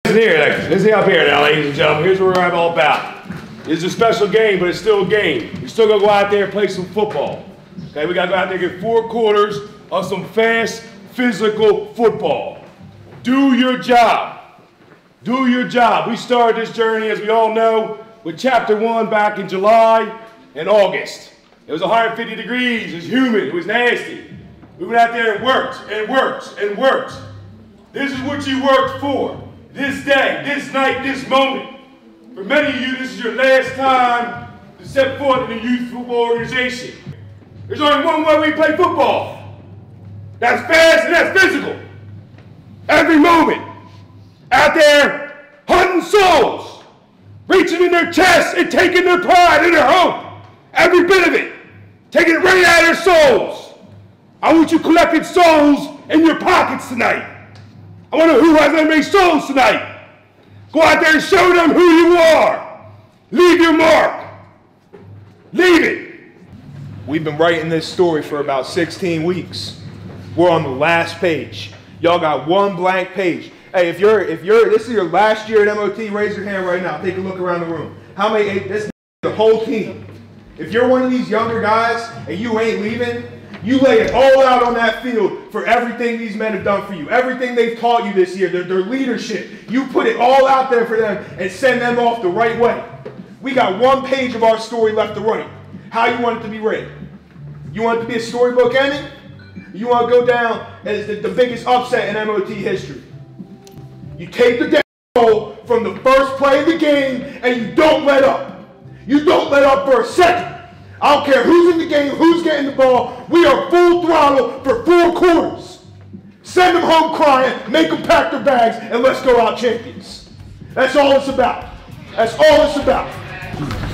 Listen up here now, ladies and gentlemen. Here's what we're all about. It's a special game, but it's still a game. We still gotta go out there and play some football. Okay, we gotta go out there and get 4 quarters of some fast, physical football. Do your job. Do your job. We started this journey, as we all know, with Chapter 1 back in July and August. It was 150 degrees, it was humid, it was nasty. We went out there and worked and worked and worked. This is what you worked for. This day, this night, this moment. For many of you, this is your last time to step forth in a youth football organization. There's only one way we play football. That's fast and that's physical. Every moment. Out there, hunting souls. Reaching in their chests and taking their pride and their hope. Every bit of it. Taking it right out of their souls. I want you collecting souls in your pockets tonight. I want to know who has that many souls tonight. Go out there and show them who you are. Leave your mark. Leave it. We've been writing this story for about 16 weeks. We're on the last page. Y'all got one blank page. Hey, if this is your last year at MOT, raise your hand right now. Take a look around the room. How many? This the whole team. If you're one of these younger guys and you ain't leaving, you lay it all out on that field for everything these men have done for you, everything they've taught you this year, their leadership. You put it all out there for them and send them off the right way. We got one page of our story left to write. How you want it to be written? You want it to be a storybook ending? You want to go down as the biggest upset in MOT history? You take the goal from the first play of the game and you don't let up. You don't let up for a second. I don't care who's in the game, who's getting the ball. We are full throttle for 4 quarters. Send them home crying, make them pack their bags, and let's go out champions. That's all it's about. That's all it's about.